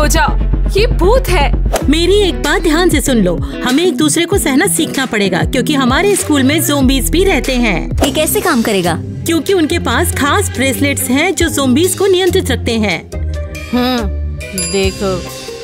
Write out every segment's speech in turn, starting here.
हो जाओ, ये भूत है। मेरी एक बात ध्यान से सुन लो, हमें एक दूसरे को सहना सीखना पड़ेगा क्योंकि हमारे स्कूल में ज़ोंबीज भी रहते हैं। ये कैसे काम करेगा? क्योंकि उनके पास खास ब्रेसलेट्स हैं जो ज़ोंबीज को नियंत्रित रखते हैं। देखो,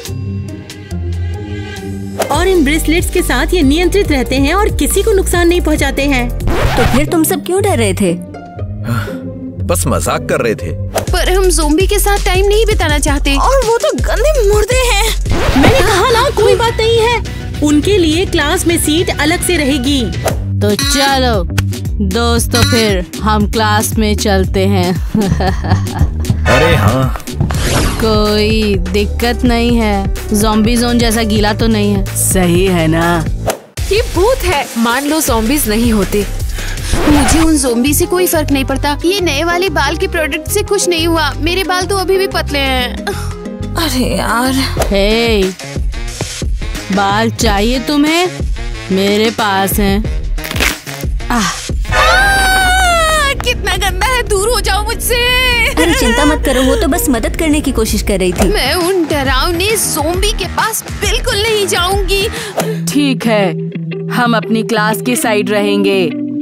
और इन ब्रेसलेट्स के साथ ये नियंत्रित रहते हैं और किसी को नुकसान नहीं पहुंचाते हैं। तो फिर तुम सब क्यों डर रहे थे? बस मजाक कर रहे थे। पर हम ज़ोंबी के साथ टाइम नहीं बिताना चाहते, और वो तो गंदे मुर्दे हैं। मैंने कहा ना, कोई बात नहीं है, उनके लिए क्लास में सीट अलग से रहेगी। तो चलो दोस्तों, फिर हम क्लास में चलते हैं। अरे हाँ, कोई दिक्कत नहीं है, ज़ॉम्बी जोन जैसा गीला तो नहीं है। सही है ना? ये भूत है। मान लो ज़ॉम्बीज नहीं होते, मुझे उन ज़ोंबी से कोई फर्क नहीं पड़ता। ये नए वाले बाल के प्रोडक्ट से कुछ नहीं हुआ, मेरे बाल तो अभी भी पतले हैं। अरे यार। हे, बाल चाहिए तुम्हें? मेरे पास हैं। कितना गंदा है, दूर हो जाओ मुझसे। अरे चिंता मत करो, वो तो बस मदद करने की कोशिश कर रही थी। मैं उन डरावने ज़ोंबी के पास बिल्कुल नहीं जाऊंगी। ठीक है, हम अपनी क्लास की साइड रहेंगे।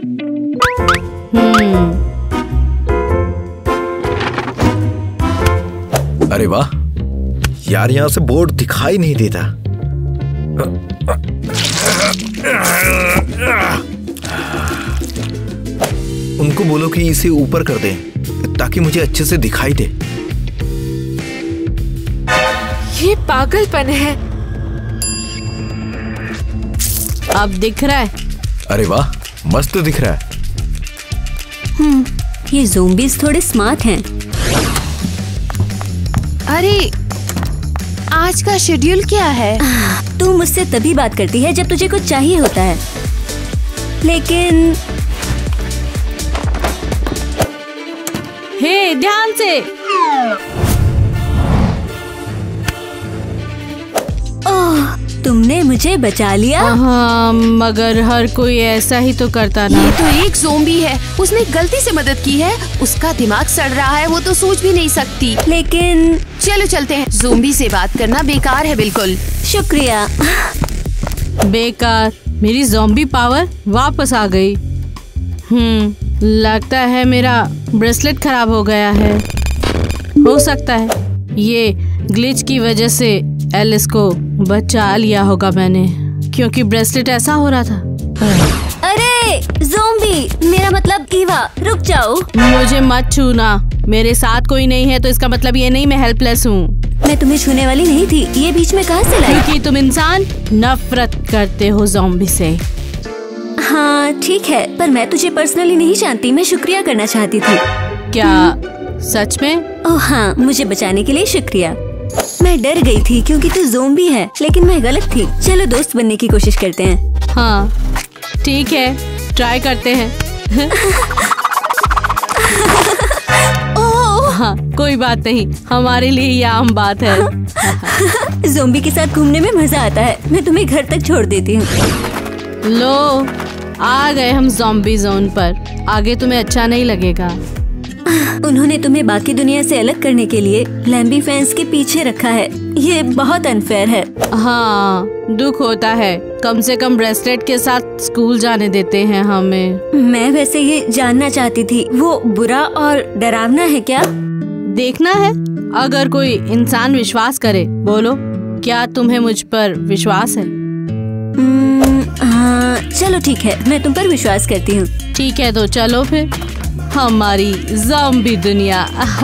अरे वाह यार, यहाँ से बोर्ड दिखाई नहीं देता। उनको बोलो कि इसे ऊपर कर दें ताकि मुझे अच्छे से दिखाई दे। ये पागलपन है। अब दिख रहा है? अरे वाह, मस्त दिख रहा है। ये ज़ोंबीज थोड़े स्मार्ट हैं। अरे आज का शेड्यूल क्या है? तू मुझसे तभी बात करती है जब तुझे कुछ चाहिए होता है, लेकिन हे, ध्यान से। ओह, तुमने मुझे बचा लिया। हाँ, मगर हर कोई ऐसा ही तो करता ना। ये तो एक ज़ोंबी है, उसने गलती से मदद की है। उसका दिमाग सड़ रहा है, वो तो सोच भी नहीं सकती। लेकिन चलो चलते हैं, ज़ोंबी से बात करना बेकार है बिल्कुल। शुक्रिया। बेकार, मेरी ज़ॉम्बी पावर वापस आ गई। लगता है मेरा ब्रेसलेट खराब हो गया है। हो सकता है ये ग्लिच की वजह से एलिस को बचा लिया होगा मैंने, क्योंकि ब्रेसलेट ऐसा हो रहा था। अरे ज़ोंबी, मेरा मतलब ईवा, रुक जाओ। मुझे मत छूना, मेरे साथ कोई नहीं है तो इसका मतलब ये नहीं मैं हेल्पलेस हूँ। मैं तुम्हें छूने वाली नहीं थी, ये बीच में कहाँ से लाई? क्योंकि तुम इंसान नफरत करते हो ज़ॉम्बी से। हाँ ठीक है, पर मैं तुझे पर्सनली नहीं जानती, मैं शुक्रिया करना चाहती थी। क्या सच में? ओह हाँ, मुझे बचाने के लिए शुक्रिया। मैं डर गई थी क्योंकि तू ज़ोंबी है, लेकिन मैं गलत थी। चलो दोस्त बनने की कोशिश करते हैं। हाँ ठीक है, ट्राई करते हैं। हाँ, कोई बात नहीं, हमारे लिए ये आम बात है। ज़ोंबी के साथ घूमने में मजा आता है। मैं तुम्हें घर तक छोड़ देती हूँ। लो, आ गए हम ज़ॉम्बी जोन पर। आगे तुम्हें अच्छा नहीं लगेगा। उन्होंने तुम्हें बाकी दुनिया से अलग करने के लिए लैम्बी फैंस के पीछे रखा है। ये बहुत अनफेयर है। हाँ, दुख होता है। कम से कम ब्रेसलेट के साथ स्कूल जाने देते हैं हमें। मैं वैसे ये जानना चाहती थी, वो बुरा और डरावना है क्या? देखना है, अगर कोई इंसान विश्वास करे। बोलो, क्या तुम्हें मुझ पर विश्वास है? हाँ चलो ठीक है, मैं तुम पर विश्वास करती हूँ। ठीक है, तो चलो फिर हमारी ज़ॉम्बी दुनिया।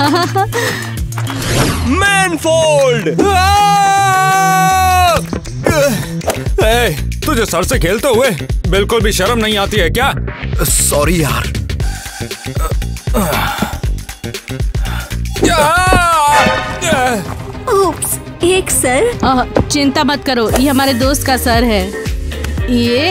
मैनफोल्ड! तुझे सर से खेलते हुए बिल्कुल भी शर्म नहीं आती है क्या? सॉरी यार। ओप्स, एक सर? चिंता मत करो, ये हमारे दोस्त का सर है। ये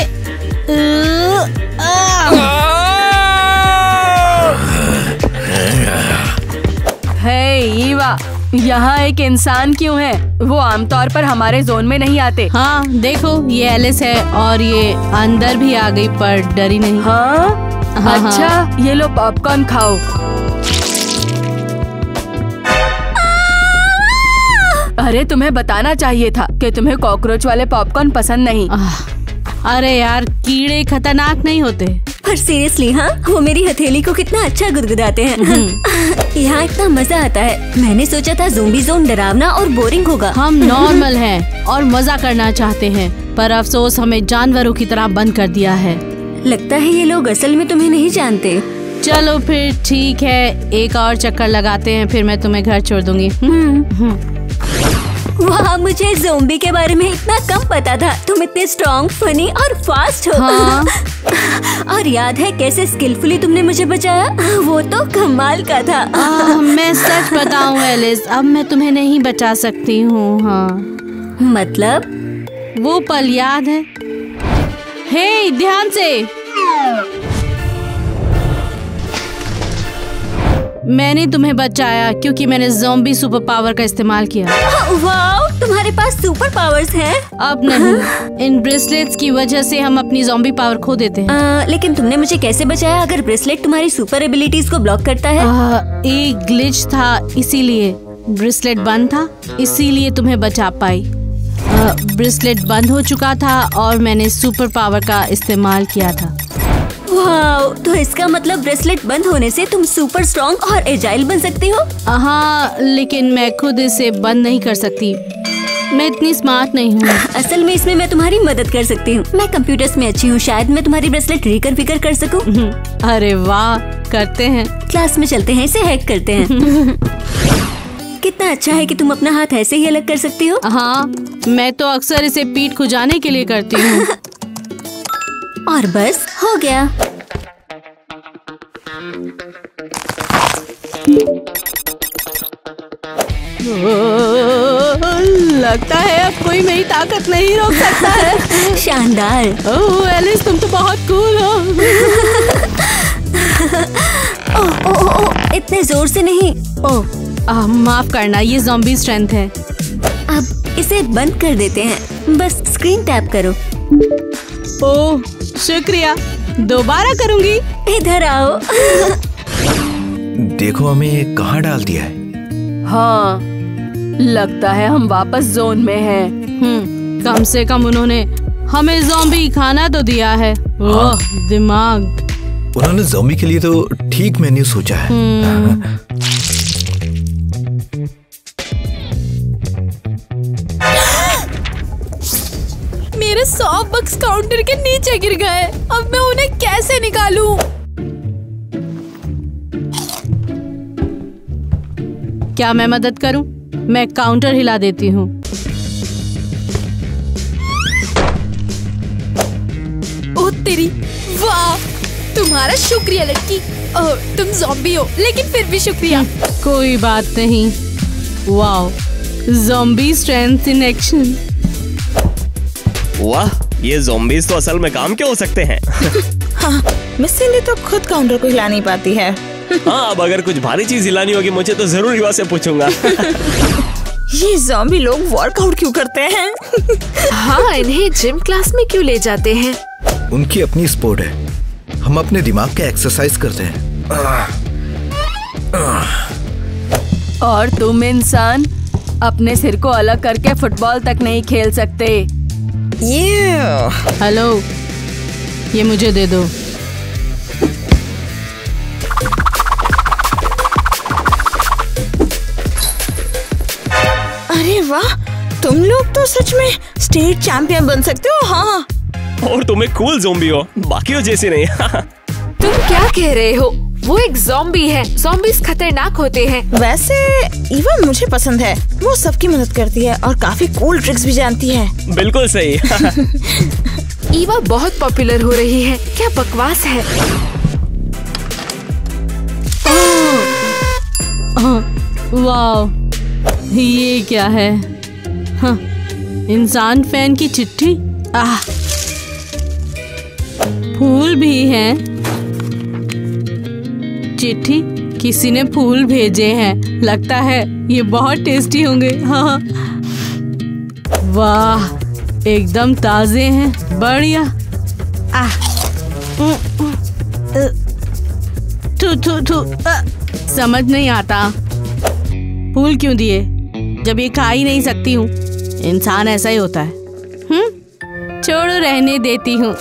हे ईवा, यहाँ एक इंसान क्यों है? वो आमतौर पर हमारे जोन में नहीं आते। हाँ देखो, ये एलिस है और ये अंदर भी आ गई पर डरी नहीं। हाँ अच्छा, ये लो पॉपकॉर्न खाओ। अरे तुम्हें बताना चाहिए था कि तुम्हें कॉकरोच वाले पॉपकॉर्न पसंद नहीं। अरे यार, कीड़े खतरनाक नहीं होते। पर सीरियसली हाँ, वो मेरी हथेली को कितना अच्छा गुदगुदाते हैं। यहाँ इतना मजा आता है। मैंने सोचा था ज़ोंबी ज़ोन डरावना और बोरिंग होगा। हम नॉर्मल हैं और मजा करना चाहते हैं, पर अफसोस हमें जानवरों की तरह बंद कर दिया है। लगता है ये लोग असल में तुम्हें नहीं जानते। चलो फिर ठीक है, एक और चक्कर लगाते हैं, फिर मैं तुम्हें घर छोड़ दूंगी। वाह, मुझे ज़ोंबी के बारे में इतना कम पता था। तुम इतने स्ट्रॉन्ग, फनी और फास्ट हो। हाँ। और याद है कैसे स्किलफुली तुमने मुझे बचाया? वो तो कमाल का था। मैं सच बताऊं एलिस, अब मैं तुम्हें नहीं बचा सकती हूँ। हाँ। मतलब? वो पल याद है? हे, ध्यान से। मैंने तुम्हें बचाया क्योंकि मैंने ज़ॉम्बी सुपर पावर का इस्तेमाल किया। वाओ, तुम्हारे पास सुपर पावर्स हैं? अब नहीं, इन ब्रेसलेट्स की वजह से हम अपनी ज़ॉम्बी पावर खो देते हैं। लेकिन तुमने मुझे कैसे बचाया अगर ब्रेसलेट तुम्हारी सुपर एबिलिटीज को ब्लॉक करता है? एक ग्लिच था, इसीलिए ब्रेसलेट बंद था, इसीलिए तुम्हें बचा पाई। ब्रेसलेट बंद हो चुका था और मैंने सुपर पावर का इस्तेमाल किया था। वाओ, तो इसका मतलब ब्रेसलेट बंद होने से तुम सुपर स्ट्रॉन्ग और एजाइल बन सकती हो? हाँ, लेकिन मैं खुद इसे बंद नहीं कर सकती। मैं इतनी स्मार्ट नहीं हूँ। असल में इसमें मैं तुम्हारी मदद कर सकती हूँ। मैं कंप्यूटर्स में अच्छी हूँ, शायद मैं तुम्हारी ब्रेसलेट रिकॉन्फ़िगर कर सकूँ। अरे वाह, करते हैं। क्लास में चलते हैं, इसे हैक करते हैं। कितना अच्छा है कि तुम अपना हाथ ऐसे ही अलग कर सकती हो। हाँ, मैं तो अक्सर इसे पीठ खुजाने के लिए करती हूँ। और बस हो गया। लगता है अब कोई मेरी ताकत नहीं रोक सकता है। शानदार। ओह एलिस, तुम तो बहुत कूल हो। ओह, इतने जोर से नहीं। ओह, माफ करना, ये ज़ॉम्बी स्ट्रेंथ है। अब इसे बंद कर देते हैं, बस स्क्रीन टैप करो। ओह शुक्रिया, दोबारा करूंगी। इधर आओ। देखो हमें कहाँ डाल दिया है। हाँ, लगता है हम वापस जोन में हैं। कम से कम उन्होंने हमें ज़ॉम्बी खाना तो दिया है। ओह दिमाग। उन्होंने ज़ॉम्बी के लिए तो ठीक मेन्यू सोचा है। मेरे 100 बक्स काउंटर के नीचे गिर गए। अब मैं उन्हें कैसे निकालूं? क्या मैं मदद करूं? मैं काउंटर हिला देती हूँ। ओह तेरी, वाह, तुम्हारा शुक्रिया लड़की। तुम ज़ॉम्बी हो, लेकिन फिर भी शुक्रिया। कोई बात नहीं। Wow, zombie strength in action. वाह, ये ज़ॉम्बीज़ तो असल में काम के हो सकते हैं। हाँ, मिस सिंडी तो खुद काउंटर को हिला नहीं पाती है। हाँ, अब अगर कुछ भारी चीज हिलानी होगी मुझे तो जरूर युवा से पूछूंगा। ये ज़ॉम्बी लोग वर्कआउट क्यों करते हैं? हाँ, इन्हें जिम क्लास में क्यों ले जाते हैं? उनकी अपनी स्पोर्ट है, हम अपने दिमाग के एक्सरसाइज करते हैं। और तुम इंसान अपने सिर को अलग करके फुटबॉल तक नहीं खेल सकते। हेलो, ये मुझे दे दो। अरे वाह, तुम लोग तो सच में स्टेट चैंपियन बन सकते हो। हाँ, और तुम एक कूल ज़ॉम्बी हो, बाकियों जैसे नहीं। तुम क्या कह रहे हो? वो एक ज़ॉम्बी है। ज़ॉम्बीज़ खतरनाक होते हैं। वैसे ईवा मुझे पसंद है, वो सबकी मदद करती है और काफी कूल ट्रिक्स भी जानती है। बिल्कुल सही। ईवा बहुत पॉपुलर हो रही है। क्या बकवास है। वाओ, ये क्या है? हाँ, इंसान फैन की चिट्ठी। फूल भी हैं। चिट्ठी, किसी ने फूल भेजे हैं। लगता है ये बहुत टेस्टी होंगे। हाँ, वाह, एकदम ताजे हैं। बढ़िया। थू थू थू। समझ नहीं आता, फूल क्यों दिए? जब ये खा ही नहीं सकती हूँ। इंसान ऐसा ही होता है। छोड़ो, रहने देती हूँ।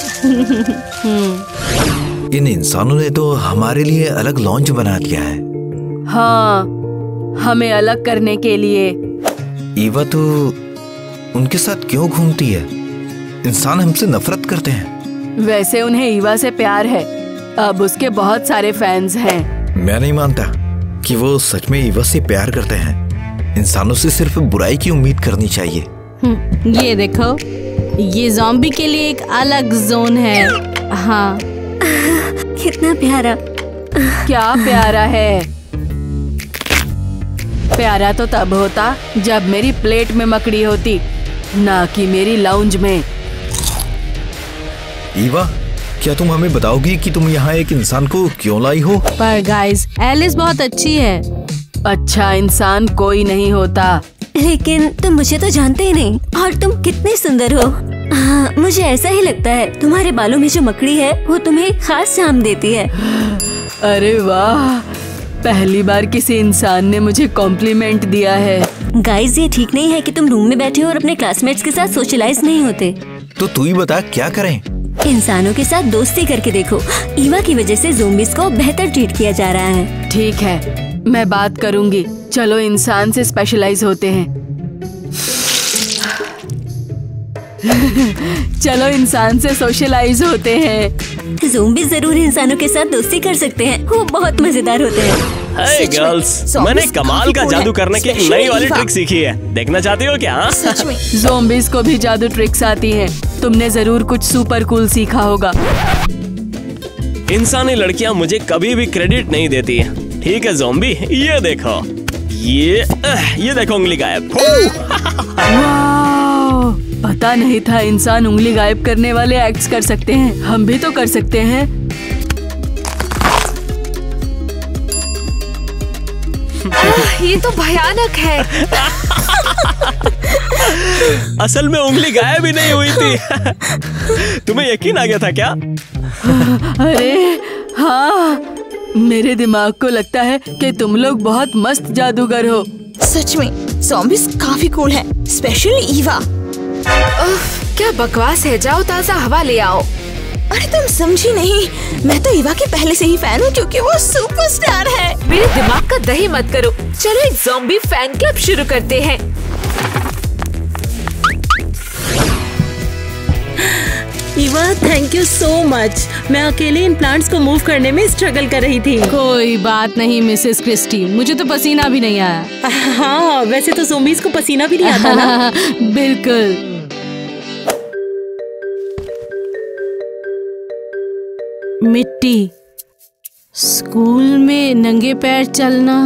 इन इंसानों ने तो हमारे लिए अलग लॉन्च बना दिया है। हाँ, हमें अलग करने के लिए। ईवा तो उनके साथ क्यों घूमती है? इंसान हमसे नफरत करते हैं। वैसे उन्हें ईवा से प्यार है, अब उसके बहुत सारे फैंस हैं। मैं नहीं मानता कि वो सच में ईवा से प्यार करते हैं। इंसानों से सिर्फ बुराई की उम्मीद करनी चाहिए। ये देखो, ये ज़ॉम्बी के लिए एक अलग जोन है। हाँ, कितना प्यारा। क्या प्यारा है? प्यारा तो तब होता जब मेरी प्लेट में मकड़ी होती, ना कि मेरी लाउंज में। ईवा, क्या तुम हमें बताओगी कि तुम यहाँ एक इंसान को क्यों लाई हो? पर गाइस, एलिस बहुत अच्छी है। अच्छा इंसान कोई नहीं होता। लेकिन तुम मुझे तो जानते ही नहीं, और तुम कितने सुंदर हो। हाँ, मुझे ऐसा ही लगता है। तुम्हारे बालों में जो मकड़ी है वो तुम्हें खास चार्म देती है। अरे वाह, पहली बार किसी इंसान ने मुझे कॉम्प्लीमेंट दिया है। गाइस, ये ठीक नहीं है कि तुम रूम में बैठे हो और अपने क्लासमेट्स के साथ सोशलाइज नहीं होते। तो तू ही बता, क्या करें? इंसानों के साथ दोस्ती करके देखो। ईवा की वजह से ज़ोंबीज को बेहतर ट्रीट किया जा रहा है। ठीक है, मैं बात करूंगी। चलो इंसान से स्पेशलाइज होते हैं। चलो इंसान से सोशलाइज होते हैं। ज़ोंबीज जरूर इंसानों के साथ दोस्ती कर सकते हैं, वो बहुत मजेदार होते हैं। हे गर्ल्स, मैंने कमाल का जादू करने की एक नई वाली ट्रिक सीखी है। देखना चाहती हो क्या? सच में ज़ोंबीज को भी जादू ट्रिक्स आती हैं। तुमने जरूर कुछ सुपर कूल सीखा होगा। इंसानी लड़कियां मुझे कभी भी क्रेडिट नहीं देती हैं। ठीक है ज़ॉम्बी, ये देखो, ये देखो उंगली गायब। वाह, पता नहीं था इंसान उंगली गायब करने वाले एक्ट्स कर सकते हैं। हम भी तो कर सकते हैं। ये तो भयानक है। असल में उंगली गायब ही नहीं हुई थी। तुम्हें यकीन आ गया था क्या? अरे हाँ, मेरे दिमाग को लगता है कि तुम लोग बहुत मस्त जादूगर हो। सच में ज़ॉम्बीज काफी कूल है, स्पेशली ईवा। क्या बकवास है, जाओ ताज़ा हवा ले आओ। अरे तुम समझी नहीं, मैं तो ईवा की पहले से ही फैन हूँ क्योंकि वो सुपरस्टार है। मेरे दिमाग का दही मत करो। चलो एक ज़ॉम्बी फैन क्लब शुरू करते हैं। Eva, thank you so much. मैं अकेले इन प्लांट्स को मूव करने में स्ट्रगल कर रही थी। कोई बात नहीं मिसेस क्रिस्टी, मुझे तो पसीना भी नहीं आया। हाँ, वैसे तो ज़ोंबीज को पसीना भी नहीं आता ना। बिल्कुल। मिट्टी, स्कूल में नंगे पैर चलना।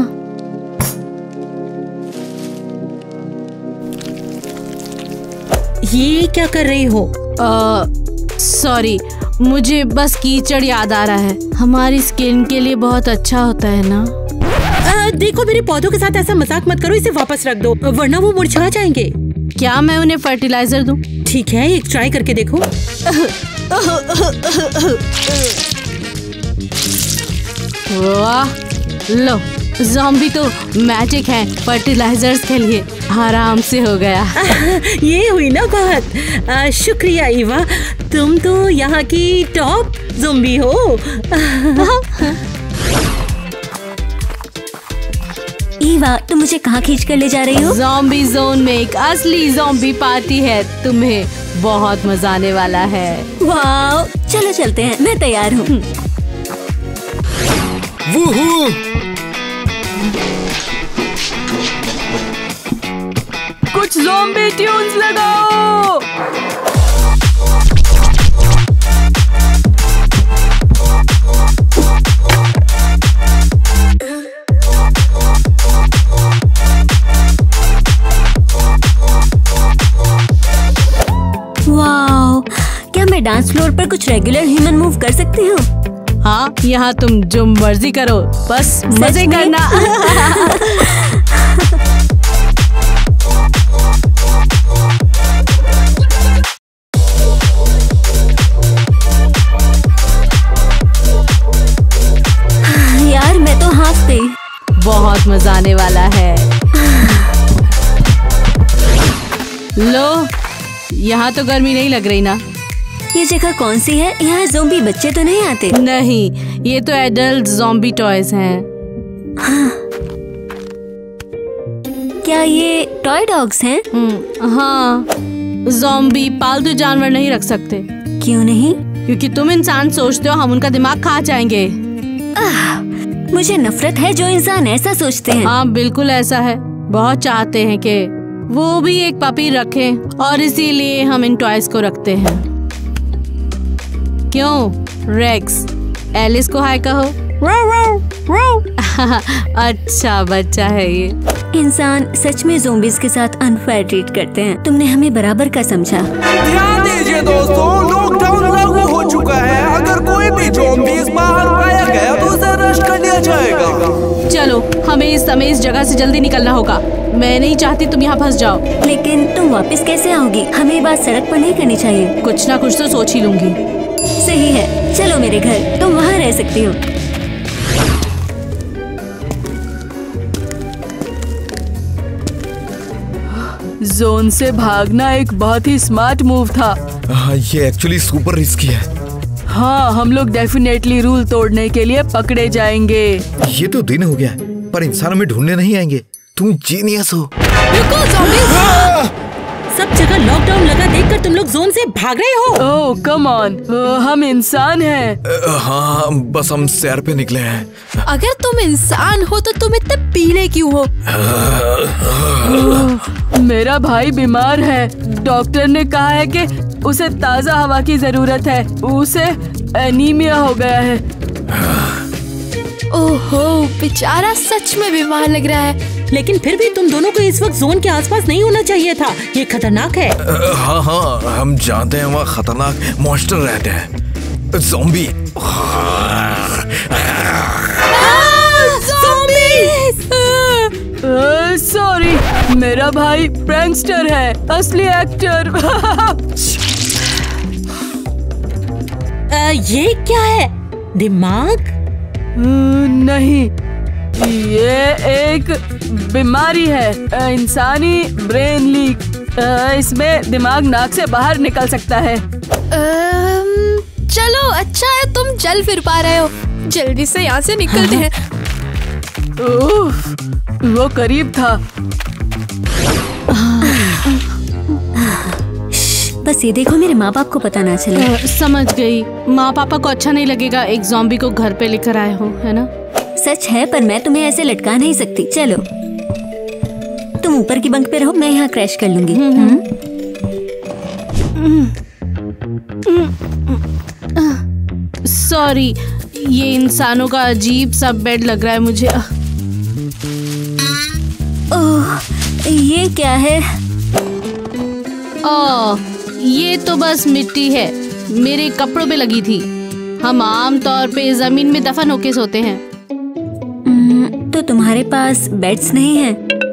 ये क्या कर रही हो? सॉरी, मुझे बस कीचड़ याद आ रहा है। हमारी स्किन के लिए बहुत अच्छा होता है ना। देखो, मेरे पौधों के साथ ऐसा मजाक मत करो, इसे वापस रख दो वरना वो मुरझा जाएंगे। क्या मैं उन्हें फर्टिलाइजर दूं? ठीक है, एक ट्राई करके देखो। वाह, लो, ज़ॉम्बी तो मैजिक है फर्टिलाइजर्स के लिए। आराम से हो गया। ये हुई ना बात। शुक्रिया ईवा, तुम तो यहाँ की टॉप ज़ॉम्बी हो। ईवा, तुम मुझे कहाँ खींच कर ले जा रही हो? ज़ॉम्बी जोन में एक असली ज़ॉम्बी पार्टी है, तुम्हें बहुत मजा आने वाला है। वाओ, चलो चलते हैं, मैं तैयार हूँ। कुछ ज़ॉम्बी ट्यून्स लगाओ। वाओ, क्या मैं डांस फ्लोर पर कुछ रेगुलर ह्यूमन मूव कर सकती हूँ? हाँ, यहाँ तुम जो मर्जी करो, बस मजे करना। यार, मैं तो हाँफ गई। बहुत मजा आने वाला है। लो, यहाँ तो गर्मी नहीं लग रही ना? ये जगह कौन सी है? यहाँ ज़ोंबी बच्चे तो नहीं आते? नहीं, ये तो एडल्ट ज़ोंबी टॉयज हैं। हाँ। क्या ये टॉय डॉग्स हैं? हाँ, ज़ोंबी पालतू जानवर नहीं रख सकते। क्यों नहीं? क्योंकि तुम इंसान सोचते हो हम उनका दिमाग खा जाएंगे। मुझे नफरत है जो इंसान ऐसा सोचते हैं। हाँ, बिल्कुल ऐसा है। बहुत चाहते हैं कि वो भी एक पपी रखें और इसीलिए हम इन टॉयज को रखते हैं। क्यों रेक्स, एलिस को हाय कहो। अच्छा बच्चा है ये। इंसान सच में ज़ोंबीज के साथ अनफेयर ट्रीट करते हैं। तुमने हमें बराबर का समझा। ध्यान दीजिए दोस्तों, लॉकडाउन लागू हो चुका है। अगर कोई भी ज़ोंबीज बाहर पाया गया तो उसे अरेस्ट कर लिया जाएगा। चलो, हमें इस समय इस जगह से जल्दी निकलना होगा। मैं नहीं चाहती तुम यहाँ फंस जाओ। लेकिन तुम वापस कैसे आओगी? हमें ये बात सड़क पर नहीं करनी चाहिए। कुछ ना कुछ तो सोच ही लूंगी। सही है, चलो मेरे घर, तुम वहाँ रह सकती हो। जोन से भागना एक बहुत ही स्मार्ट मूव था। ये एक्चुअली सुपर रिस्की है। हाँ, हम लोग डेफिनेटली रूल तोड़ने के लिए पकड़े जाएंगे। ये तो दिन हो गया पर इंसान हमें ढूंढने नहीं आएंगे। तुम जीनियस हो। रुको ज़ॉम्बीज़! सब जगह लॉकडाउन लगा देखकर तुम लोग जोन से भाग रहे हो। ओह कम ऑन, हम इंसान हैं। हाँ, बस हम सैर पे निकले हैं। अगर तुम इंसान हो तो तुम इतने पीले क्यों हो? मेरा भाई बीमार है। डॉक्टर ने कहा है कि उसे ताज़ा हवा की जरूरत है। उसे एनीमिया हो गया है। ओहो, बेचारा सच में बीमार लग रहा है। लेकिन फिर भी तुम दोनों को इस वक्त जोन के आसपास नहीं होना चाहिए था। ये खतरनाक है। हाँ हाँ, हम जानते हैं वहाँ खतरनाक मॉन्स्टर रहते हैं। ज़ॉम्बी। सॉरी, मेरा भाई प्रैंकस्टर है, असली एक्टर। ये क्या है? दिमाग? नहीं, ये एक बीमारी है, इंसानी ब्रेन लीक। इसमें दिमाग नाक से बाहर निकल सकता है। चलो, अच्छा है तुम चल फिर पा रहे हो। जल्दी से यहाँ से निकलते हैं। वो करीब था। बस ये देखो मेरे माँ बाप को पता ना चले। समझ गई, माँ पापा को अच्छा नहीं लगेगा एक ज़ॉम्बी को घर पे लेकर आए हो, है ना? सच है, पर मैं तुम्हें ऐसे लटका नहीं सकती। चलो, तुम ऊपर की बंक पे रहो, मैं यहाँ क्रैश कर लूंगी। सॉरी, ये इंसानों का अजीब सा बेड लग रहा है मुझे। ओह, ये क्या है? ओह, ये तो बस मिट्टी है, मेरे कपड़ों पे लगी थी। हम आम तौर पे जमीन में दफन होके सोते हैं। तो तुम्हारे पास बेड्स नहीं है?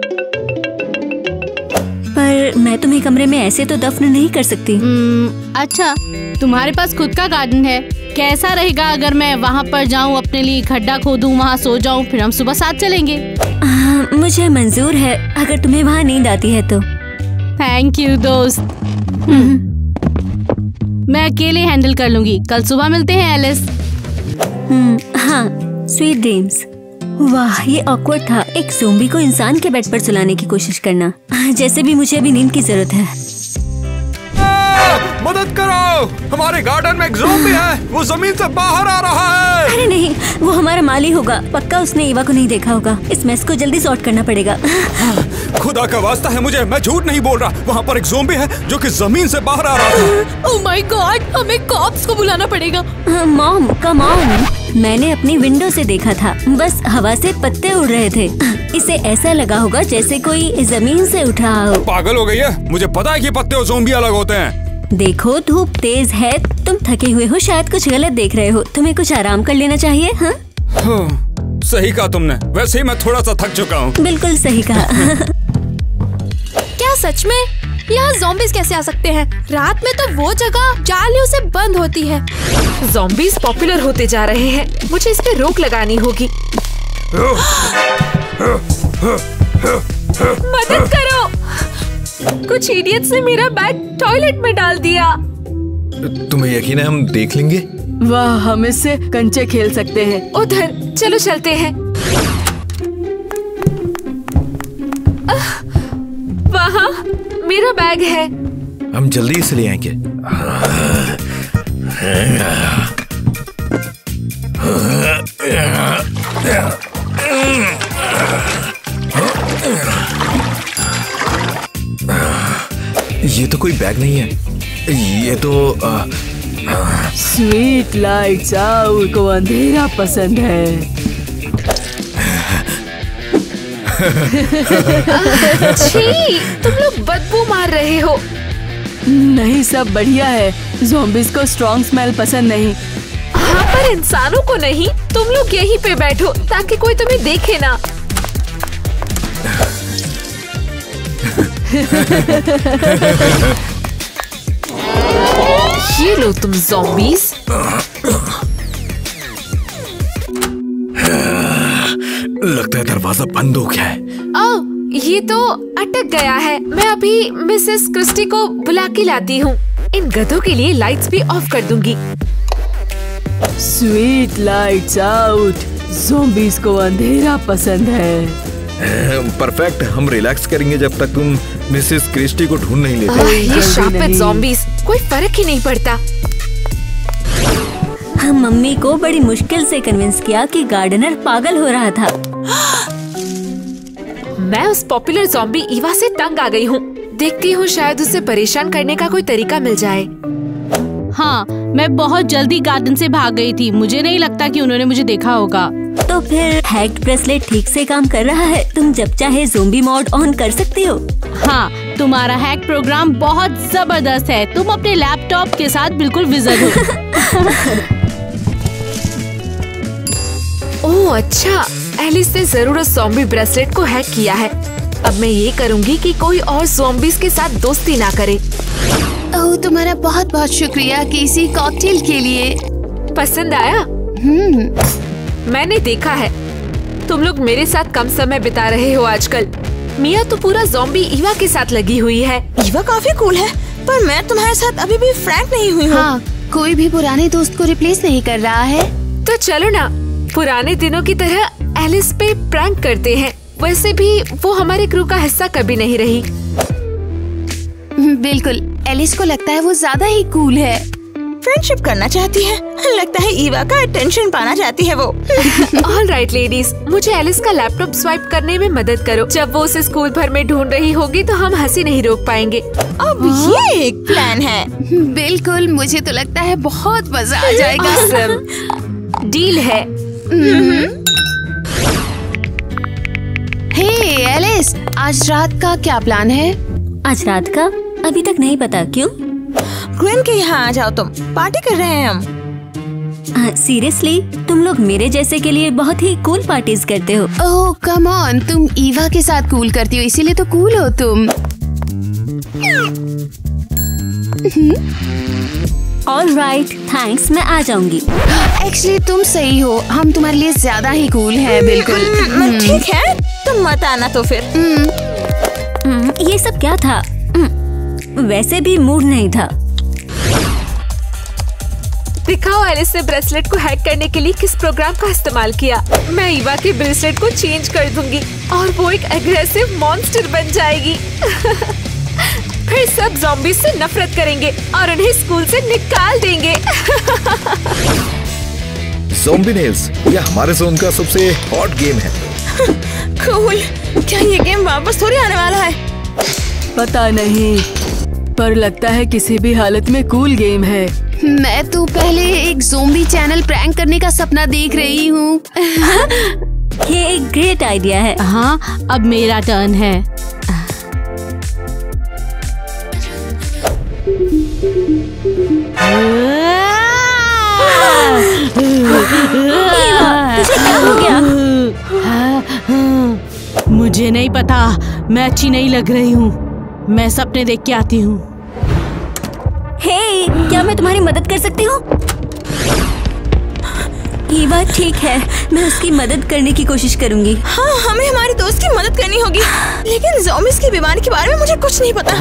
पर मैं तुम्हें कमरे में ऐसे तो दफन नहीं कर सकती। अच्छा, तुम्हारे पास खुद का गार्डन है। कैसा रहेगा अगर मैं वहाँ पर जाऊँ, अपने लिए खड्डा खोदूँ, वहाँ सो जाऊँ, फिर हम सुबह साथ चलेंगे। मुझे मंजूर है अगर तुम्हें वहाँ नींद आती है तो। थैंक यू दोस्त। मैं अकेले हैंडल कर लूंगी। कल सुबह मिलते हैं एलिस। हाँ, स्वीट ड्रीम्स। वाह, ये ऑकवर्ड था, एक ज़ॉम्बी को इंसान के बेड पर सुलाने की कोशिश करना। जैसे भी मुझे अभी नींद की जरूरत है। मदद करो, हमारे गार्डन में एक ज़ॉम्बी है, वो जमीन से बाहर आ रहा है। अरे नहीं, वो हमारा माली होगा। पक्का उसने ईवा को नहीं देखा होगा। इस मेस को जल्दी सॉर्ट करना पड़ेगा। खुदा का वास्ता है मुझे, मैं झूठ नहीं बोल रहा। वहाँ पर एक ज़ॉम्बी है जो कि जमीन से बाहर आ रहा था। ओह माय गॉड, हमें कॉप्स को बुलाना पड़ेगा। Mom, come on. मैंने अपनी विंडो से देखा था, बस हवा से पत्ते उड़ रहे थे। इसे ऐसा लगा होगा जैसे कोई जमीन से उठ रहा हो। पागल हो गई है, मुझे पता है कि पत्ते और ज़ॉम्बी अलग होते हैं। देखो, धूप तेज है, तुम थके हुए हो, शायद कुछ गलत देख रहे हो। तुम्हें कुछ आराम कर लेना चाहिए। हाँ, सही कहा तुमने। वैसे ही मैं थोड़ा सा थक चुका हूँ। बिल्कुल सही कहा। क्या सच में? यहाँ ज़ॉम्बीज़ कैसे आ सकते हैं? रात में तो वो जगह जालियों से बंद होती है। ज़ॉम्बीज़ पॉपुलर होते जा रहे हैं, मुझे इस पे रोक लगानी होगी। मदद करो। कुछ इडियट्स ने मेरा बैग टॉयलेट में डाल दिया। तुम्हें यकीन है हम देख लेंगे? वाह, हम इससे कंचे खेल सकते हैं। उधर चलो चलते हैं। वहाँ मेरा बैग है। हम जल्दी से ले आएंगे। ये तो कोई बैग नहीं है, ये तो स्वीट लाइट्स आउट को अंधेरा पसंद है। छी, तुम लोग बदबू मार रहे हो। नहीं, सब बढ़िया है। ज़ॉम्बीज़ को स्ट्रॉन्ग स्मेल पसंद नहीं। हाँ, पर इंसानों को नहीं। तुम लोग यहीं पे बैठो ताकि कोई तुम्हें देखे ना। ये लो तुम ज़ॉम्बीज़। लगता है दरवाजा बंद हो गया है। ओह, ये तो अटक गया है। मैं अभी मिसेस क्रिस्टी को बुला के लाती हूँ। इन गधों के लिए लाइट्स भी ऑफ कर दूंगी। स्वीट लाइट्स आउट, ज़ॉम्बीज़ को अंधेरा पसंद है। परफेक्ट, हम रिलैक्स करेंगे जब तक तुम मिसेस क्रिस्टी को ढूंढ नहीं लेते। ये शार्पेट ज़ॉम्बीज़, कोई फर्क ही नहीं पड़ता। हम मम्मी को बड़ी मुश्किल से कन्विंस किया कि गार्डनर पागल हो रहा था। मैं उस पॉपुलर ज़ॉम्बी ईवा से तंग आ गई हूँ। देखती हूँ शायद उसे परेशान करने का कोई तरीका मिल जाए। हाँ, मैं बहुत जल्दी गार्डन से भाग गई थी। मुझे नहीं लगता कि उन्होंने मुझे देखा होगा। तो फिर हैक्ड ब्रेसलेट ठीक से काम कर रहा है। तुम जब चाहे ज़ॉम्बी मोड ऑन कर सकती हो। हाँ, तुम्हारा हैक प्रोग्राम बहुत जबरदस्त है। तुम अपने लैपटॉप के साथ बिल्कुल विज़र्ड हो। ओह अच्छा, एलिस ने जरूर उस ज़ॉम्बी ब्रेसलेट को हैक किया है। अब मैं ये करूँगी कि कोई और ज़ॉम्बीज़ के साथ दोस्ती ना करे। ओह, तुम्हारा बहुत बहुत शुक्रिया केसी कॉकटेल के लिए। पसंद आया? मैंने देखा है तुम लोग मेरे साथ कम समय बिता रहे हो आजकल। मिया तो पूरा ज़ॉम्बी ईवा के साथ लगी हुई है। ईवा काफी कूल है, पर मैं तुम्हारे साथ अभी भी फ्रैंक नहीं हुई हूँ। हाँ, कोई भी पुराने दोस्त को रिप्लेस नहीं कर रहा है। तो चलो ना, पुराने दिनों की तरह एलिस पे प्रैंक करते हैं। वैसे भी वो हमारे क्रू का हिस्सा कभी नहीं रही। बिल्कुल, एलिस को लगता है वो ज्यादा ही कूल है। फ्रेंडशिप करना चाहती है। लगता है ईवा का अटेंशन पाना चाहती है वो। ऑल राइट लेडीज, मुझे एलिस का लैपटॉप स्वाइप करने में मदद करो। जब वो उसे स्कूल भर में ढूंढ रही होगी तो हम हंसी नहीं रोक पाएंगे। अब ये एक प्लान है। बिल्कुल, मुझे तो लगता है बहुत मजा आ जाएगा। डील है। हे एलिस, आज रात का क्या प्लान है? आज रात का अभी तक नहीं पता। क्यों? ग्वेन के यहाँ आ जाओ, तुम पार्टी कर रहे हैं हम। सीरियसली, तुम लोग मेरे जैसे के लिए बहुत ही कूल पार्टीज करते हो। ओह कम ऑन, तुम ईवा के साथ कूल करती हो, इसीलिए तो कूल हो तुम। ऑल राइट, थैंक्स, मैं आ जाऊंगी। एक्चुअली तुम सही हो, हम तुम्हारे लिए ज्यादा ही कूल हैं। बिल्कुल ठीक है, तुम मत आना तो फिर। ये सब क्या था? वैसे भी मूड नहीं था। दिखाओ एलिस ने ब्रेसलेट को हैक करने के लिए किस प्रोग्राम का इस्तेमाल किया। मैं ईवा के ब्रेसलेट को चेंज कर दूंगी और वो एक एग्रेसिव मॉन्स्टर बन जाएगी। फिर सब ज़ॉम्बीज़ से नफरत करेंगे और उन्हें स्कूल से निकाल देंगे। ज़ॉम्बी नेल्स, ये हमारे जोन का सबसे हॉट गेम है। कूल, क्या ये गेम वापस थोड़ी आने वाला है? पता नहीं, पर लगता है किसी भी हालत में कूल गेम है। मैं तो पहले एक ज़ॉम्बी चैनल प्रैंक करने का सपना देख रही हूँ। ये एक ग्रेट आइडिया है। हाँ, अब मेरा टर्न है। तुझे क्या हो गया? मुझे नहीं पता, मैं अच्छी नहीं लग रही हूँ। मैं सपने देख के आती हूँ। हे, क्या मैं तुम्हारी मदद कर सकती हूँ? ईवा ठीक है, मैं उसकी मदद करने की कोशिश करूंगी। हाँ, हमें हमारे दोस्त की मदद करनी होगी, लेकिन ज़ॉम्बीज़ की बीमारी के बारे में मुझे कुछ नहीं पता।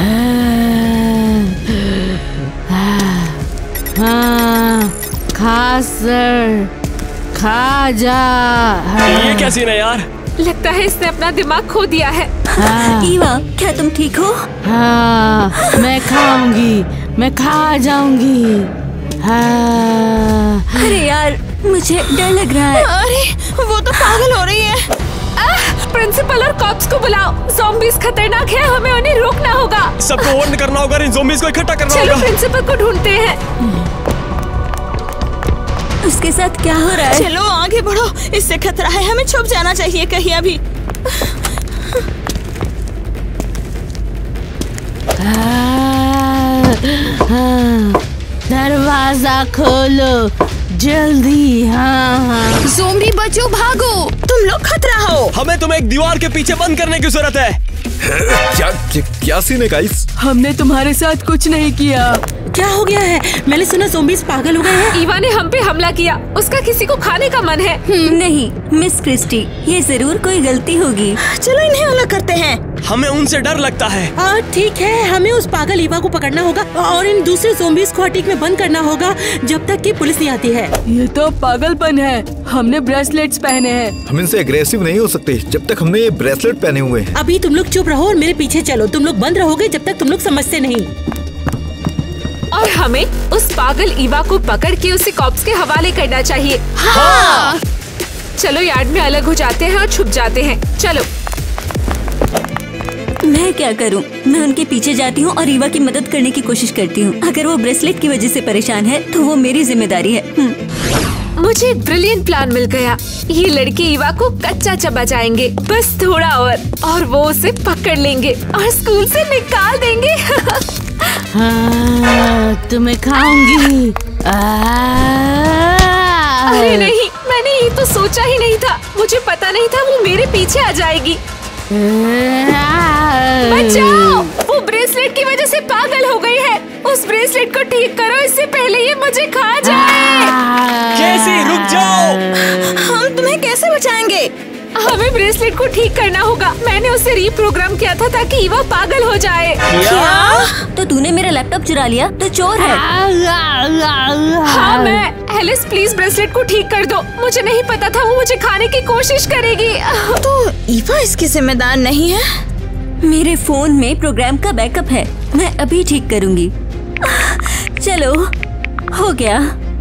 खा सर, खा जा। ये क्या सीन है यार? लगता है इसने अपना दिमाग खो दिया है। ईवा, क्या तुम ठीक हो? हाँ, मैं खाऊंगी, मैं खा जाऊंगी। अरे यार, मुझे डर लग रहा है। अरे वो तो पागल हो रही है। प्रिंसिपल और कॉप्स को बुलाओ, ज़ॉम्बीज़ खतरनाक है, हमें उन्हें रोकना होगा। सबको वार्न करना होगा, इन ज़ॉम्बीज़ को इकट्ठा करना होगा। चलो प्रिंसिपल को ढूंढते हैं। उसके साथ क्या हो रहा है? चलो आगे बढ़ो, इससे खतरा है, हमें छुप जाना चाहिए कहीं अभी। दरवाजा खोलो जल्दी। हाँ, ज़ॉम्बी बचो, भागो। तुम लोग खतरा हो। हमें तुम्हें एक दीवार के पीछे बंद करने की जरूरत है। क्या सीन है गाइस? हमने तुम्हारे साथ कुछ नहीं किया। क्या हो गया है? मैंने सुना ज़ॉम्बीज़ पागल हो गए हैं। ईवा ने हम पे हमला किया, उसका किसी को खाने का मन है। नहीं मिस क्रिस्टी, ये जरूर कोई गलती होगी। चलो इन्हें अलग करते हैं। हमें उनसे डर लगता है। ठीक है, हमें उस पागल ईवा को पकड़ना होगा और इन दूसरे ज़ॉम्बीज़ को अटैक में बंद करना होगा जब तक कि पुलिस नहीं आती है। ये तो पागलपन है। हमने ब्रेसलेट्स पहने हैं। हम इनसे एग्रेसिव नहीं हो सकते जब तक हमने ये ब्रेसलेट पहने हुए हैं। अभी तुम लोग चुप रहो और मेरे पीछे चलो। तुम लोग बंद रहोगे जब तक तुम लोग समझते नहीं। और हमें उस पागल ईवा को पकड़ के उसे कॉप्स के हवाले करना चाहिए। हाँ। चलो यार्ड में अलग हो जाते हैं और छुप जाते हैं। चलो। मैं क्या करूं? मैं उनके पीछे जाती हूं और ईवा की मदद करने की कोशिश करती हूं। अगर वो ब्रेसलेट की वजह से परेशान है तो वो मेरी जिम्मेदारी है। मुझे एक ब्रिलियंट प्लान मिल गया। ये लड़के ईवा को कच्चा चबा जाएंगे, बस थोड़ा और वो उसे पकड़ लेंगे और स्कूल से निकाल देंगे। तुम्हें खाऊंगी। अरे नहीं, मैंने ये तो सोचा ही नहीं था। मुझे पता नहीं था वो मेरे पीछे आ जाएगी। बचाओ! वो ब्रेसलेट की वजह से पागल हो गई है। उस ब्रेसलेट को ठीक करो, इससे पहले ये मुझे खा जाए। कैसी, रुक जाओ। हम तुम्हें कैसे बचाएंगे? हमें ब्रेसलेट को ठीक करना होगा। मैंने उसे रीप्रोग्राम किया था ताकि ईवा पागल हो जाए। क्या? तो तूने मेरा लैपटॉप चुरा लिया तो चोर है। हाँ मैं। एलिस प्लीज ब्रेसलेट को ठीक कर दो। मुझे नहीं पता था वो मुझे खाने की कोशिश करेगी। तो ईवा इसकी जिम्मेदार नहीं है? मेरे फोन में प्रोग्राम का बैकअप है, मैं अभी ठीक करूंगी। चलो, हो गया।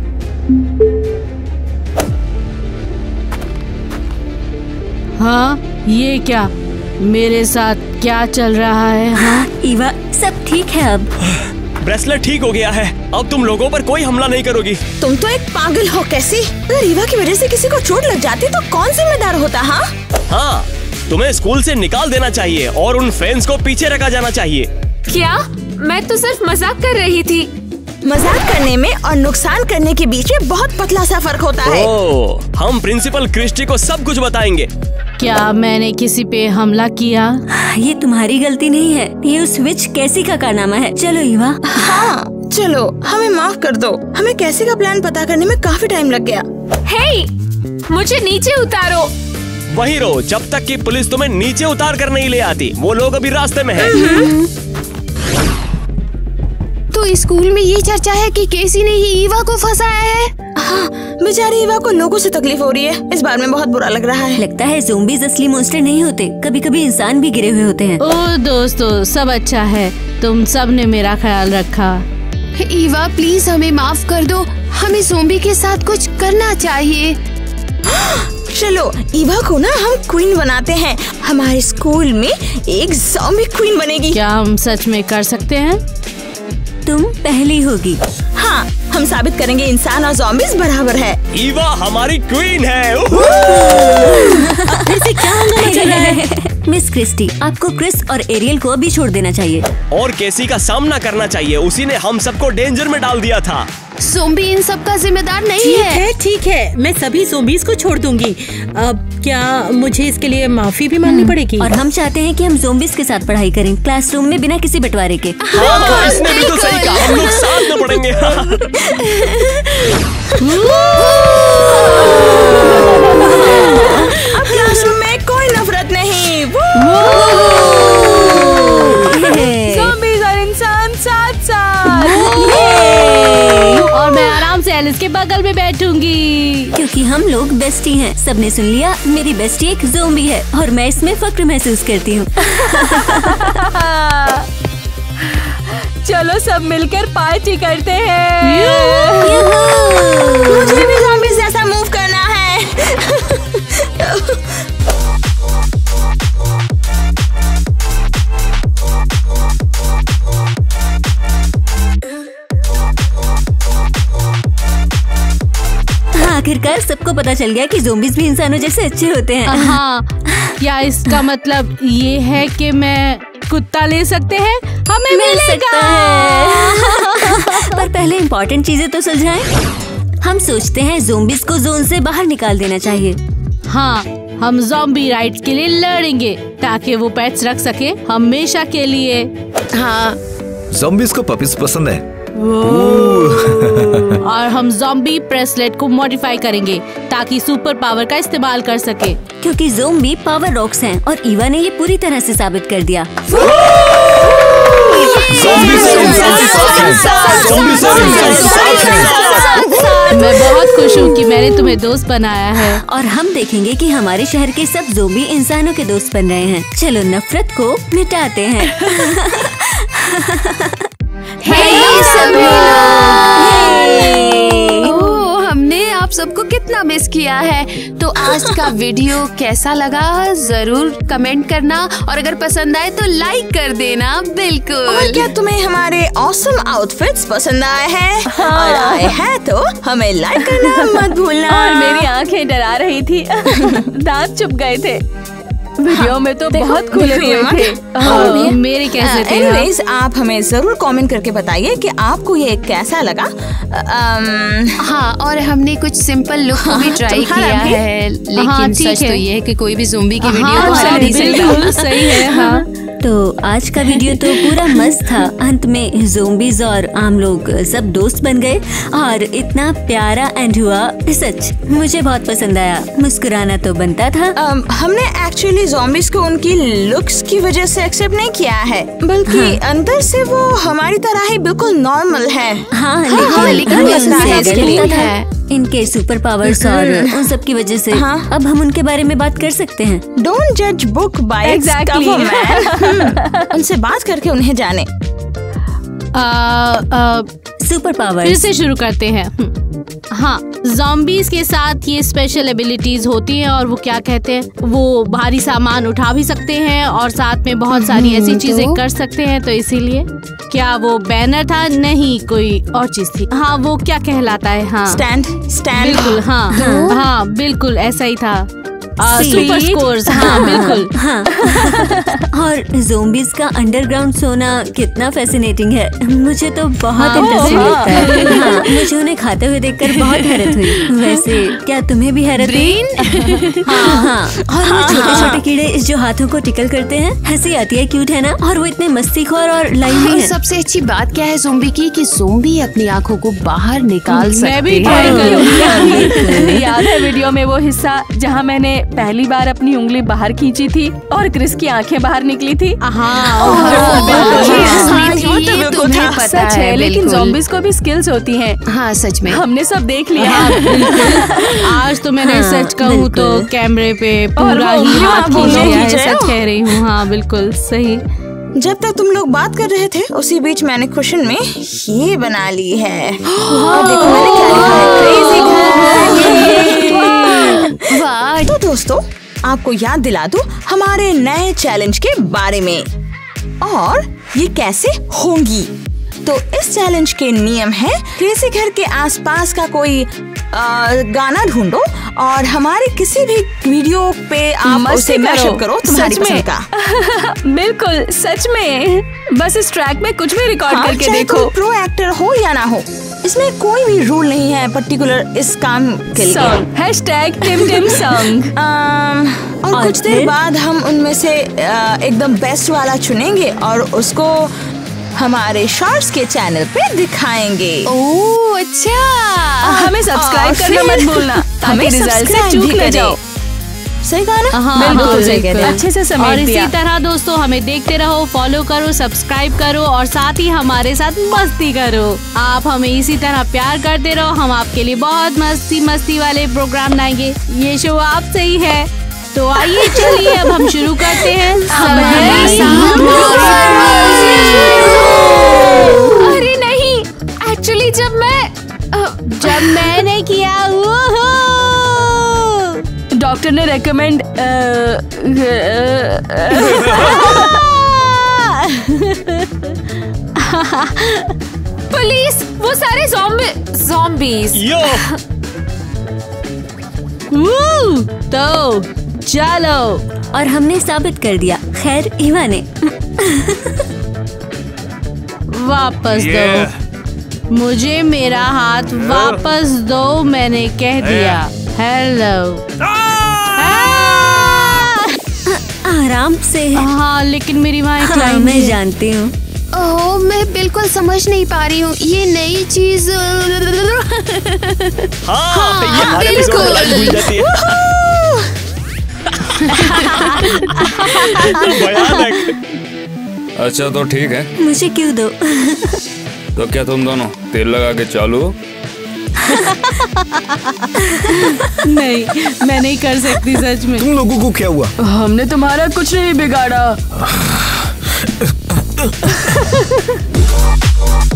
हाँ, ये क्या? मेरे साथ क्या चल रहा है? हाँ? ईवा, सब ठीक है अब। ब्रेसलेट ठीक हो गया है। अब तुम लोगों पर कोई हमला नहीं करोगी। तुम तो एक पागल हो। कैसी? अगर ईवा की वजह से किसी को चोट लग जाती तो कौन जिम्मेदार होता? हाँ, तुम्हें स्कूल से निकाल देना चाहिए और उन फ्रेंड्स को पीछे रखा जाना चाहिए। क्या? मैं तो सिर्फ मजाक कर रही थी। मजाक करने में और नुकसान करने के बीच में बहुत पतला सा फर्क होता है। हम प्रिंसिपल क्रिस्टी को सब कुछ बताएंगे। क्या मैंने किसी पे हमला किया? ये तुम्हारी गलती नहीं है, ये उस विच कैसी का कारनामा है। चलो ईवा। हाँ चलो, हमें माफ कर दो। हमें कैसी का प्लान पता करने में काफी टाइम लग गया। हे, मुझे नीचे उतारो। वहीं रहो जब तक कि पुलिस तुम्हें नीचे उतार कर नहीं ले आती। वो लोग अभी रास्ते में हैं। तो स्कूल में ये चर्चा है कि केसी ने ही ईवा को फंसाया है। हाँ, बेचारी ईवा को लोगों से तकलीफ हो रही है। इस बार में बहुत बुरा लग रहा है। लगता है ज़ॉम्बीज़ असली मॉन्स्टर नहीं होते, कभी कभी इंसान भी गिरे हुए होते हैं। ओ दोस्तों, सब अच्छा है। तुम सब ने मेरा ख्याल रखा। ईवा प्लीज हमें माफ कर दो। हमें ज़ॉम्बी के साथ कुछ करना चाहिए। चलो ईवा को ना हम क्वीन बनाते हैं। हमारे स्कूल में एक ज़ॉम्बी क्वीन बनेगी। क्या हम सच में कर सकते हैं? तुम पहली होगी। हाँ, हम साबित करेंगे इंसान और ज़ॉम्बीज़ बराबर है। ईवा हमारी क्वीन है। अब फिर से क्या हंगामा चल रहा है? मिस क्रिस्टी, आपको क्रिस और एरियल को अभी छोड़ देना चाहिए और केसी का सामना करना चाहिए। उसी ने हम सबको डेंजर में डाल दिया था। ज़ॉम्बी इन सब का जिम्मेदार नहीं है। ठीक है, मैं सभी ज़ॉम्बीज़ को छोड़ दूंगी। अब क्या मुझे इसके लिए माफी भी मांगनी पड़ेगी? और हम चाहते हैं कि हम ज़ॉम्बीज़ के साथ पढ़ाई करें, क्लासरूम में बिना किसी बंटवारे के। हाँ, इसने भी तो सही कहा। हम लोग साथ में पढ़ेंगे। से एलिस के बगल में बैठूंगी। क्योंकि हम लोग बेस्टी हैं। सबने सुन लिया, मेरी बेस्टी एक ज़ोंबी है और मैं इसमें फक्र महसूस करती हूँ। चलो सब मिलकर पार्टी करते हैं। मुझे भी ज़ॉम्बीज़ जैसा मूव करना है। आखिरकार सबको पता चल गया कि ज़ोंबीज़ भी इंसानों जैसे अच्छे होते हैं। हाँ, क्या इसका मतलब ये है कि मैं कुत्ता ले सकते हैं? हमें मिल मिलेगा। सकता है। पर पहले इम्पोर्टेंट चीजें तो सुलझाएं। हम सोचते हैं ज़ोंबीज़ को जोन से बाहर निकाल देना चाहिए। हाँ, हम ज़ॉम्बी राइट्स के लिए लड़ेंगे ताकि वो पेट्स रख सके हमेशा के लिए। हाँ, ज़ॉम्बीज़ को पपीज पसंद है। और हम ज़ॉम्बी ब्रेसलेट को मॉडिफाई करेंगे ताकि सुपर पावर का इस्तेमाल कर सके। क्योंकि ज़ोंबी पावर रॉक्स हैं और ईवा ने ये पूरी तरह से साबित कर दिया। मैं बहुत खुश हूँ कि मैंने तुम्हें दोस्त बनाया है। और हम देखेंगे कि हमारे शहर के सब ज़ोंबी इंसानों के दोस्त बन रहे हैं। चलो नफरत को मिटाते हैं। हमने आप सबको कितना मिस किया है। तो आज का वीडियो कैसा लगा जरूर कमेंट करना और अगर पसंद आए तो लाइक कर देना। बिल्कुल। और क्या तुम्हें हमारे ऑसम आउटफिट्स पसंद आए हैं? और आए हैं तो हमें लाइक करना मत भूलना। और मेरी आंखें डरा रही थी। दांत चुप गए थे। वीडियो में तो बहुत खुले हुए थे। मेरे कैसे थे? एनीवेज, आप हमें जरूर कमेंट करके बताइए कि आपको ये कैसा लगा। हाँ, और हमने कुछ सिंपल लुक को भी ट्राई किया है, लेकिन सच तो ये है कि कोई भी ज़ोंबी की वीडियो को हरा नहीं सकता। सही है। हाँ, तो आज का वीडियो तो पूरा मस्त था। अंत में ज़ोंबीज़ और आम लोग सब दोस्त बन गए और इतना प्यारा एंड हुआ। सच मुझे बहुत पसंद आया। मुस्कुराना तो बनता था। हमने एक्चुअली ज़ॉम्बीज़ को उनकी लुक्स की वजह से एक्सेप्ट नहीं किया है, बल्कि अंदर से वो हमारी तरह ही बिल्कुल नॉर्मल है। हाँ, लेकिन वो असली है। इनके सुपर पावर्स और उन सब की वजह से अब हम उनके बारे में बात कर सकते हैं। डोंट जज book by its cover man. उनसे बात करके उन्हें जाने। सुपर पावर्स फिर से शुरू करते हैं। हाँ, ज़ॉम्बीज़ के साथ ये स्पेशल एबिलिटीज होती हैं और वो क्या कहते हैं, वो भारी सामान उठा भी सकते हैं और साथ में बहुत सारी ऐसी चीजें कर सकते हैं। तो इसीलिए क्या वो बैनर था? नहीं, कोई और चीज थी। हाँ, वो क्या कहलाता है? हाँ, स्टैंड। बिल्कुल। हाँ, हाँ, बिल्कुल ऐसा ही था। Super scores. हाँ, बिल्कुल। हाँ। और ज़ोंबीज़ का अंडरग्राउंड सोना कितना फैसिनेटिंग है। मुझे तो बहुत इंटरेस्टिंग लगता है। हाँ, मुझे उन्हें खाते हुए देखकर बहुत हैरत हुई। वैसे क्या तुम्हें भी हैरत हुई? हाँ। और वो छोटे छोटे कीड़े जो हाथों को टिकल करते हैं, हंसी आती है, क्यूट है ना? और वो इतने मस्तीखोर और लाइवली है। सबसे अच्छी बात क्या है ज़ोंबी की कि ज़ोंबी अपनी आंखों को बाहर निकाल सकते हैं। मैं भी ट्राई करूंगी। याद है वीडियो में वो हिस्सा जहाँ मैंने पहली बार अपनी उंगली बाहर खींची थी और क्रिस की आंखें बाहर निकली थी। सच है, लेकिन ज़ॉम्बीज़ को भी स्किल्स होती हैं। हाँ, सच में हमने सब देख लिया। आज तो मैंने सच कहूँ तो कैमरे पे पूरा ही हाथ खींच लिया है। सच कह रही हूँ। हाँ, बिल्कुल सही। जब तक तुम लोग बात कर रहे थे उसी बीच मैंने कुशन में ये बना ली है। और देखो मैंने क्या लिखा है, क्रेजी घर। वाह। तो दोस्तों, आपको याद दिला दूं हमारे नए चैलेंज के बारे में और ये कैसे होंगी। तो इस चैलेंज के नियम है, क्रेजी घर के आसपास का कोई गाना ढूंढो और हमारे किसी भी वीडियो पे आप उसे मैशअप करो तुम्हारी पसंद का। बिल्कुल, सच में। बस इस ट्रैक में कुछ भी रिकॉर्ड करके देखो। प्रो एक्टर हो या ना हो, इसमें कोई भी रूल नहीं है पर्टिकुलर इस काम के लिए। #TimTimSong। और कुछ देर बाद हम उनमें से एकदम बेस्ट वाला चुनेंगे और उसको हमारे शॉर्ट्स के चैनल पे दिखाएंगे। ओह अच्छा। हमें सब्सक्राइब करना मत भूलना ताकि रिजल्ट से चूक न जाओ। सही कहा ना? हाँ, बिल्कुल सही बिल्कुल। कहते हैं। अच्छे से और समेट इसी दिया। तरह दोस्तों हमें देखते रहो, फॉलो करो, सब्सक्राइब करो और साथ ही हमारे साथ मस्ती करो। आप हमें इसी तरह प्यार करते रहो, हम आपके लिए बहुत मस्ती वाले प्रोग्राम लाएंगे। ये शो आपसे ही है, तो आइए चलिए अब हम शुरू करते हैं। अरे नहीं, एक्चुअली जब मैंने किया डॉक्टर ने रेकमेंड पुलिस, वो सारे ज़ॉम्बीज़। तो चलो। और हमने साबित कर दिया। खैर ईवा ने वापस दो मुझे मेरा हाथ, वापस दो, मैंने कह दिया। हेलो। आराम से। हाँ लेकिन मेरी माँ मैं जानती हूँ। ओह, मैं बिल्कुल समझ नहीं पा रही हूँ ये नई चीज। हाँ, बिल्कुल। अच्छा तो ठीक है, मुझे क्यों दो? तो क्या तुम दोनों तेल लगा के चालू हो? नहीं, मैं नहीं कर सकती सच में। तुम लोगों को क्या हुआ? हमने तुम्हारा कुछ नहीं बिगाड़ा।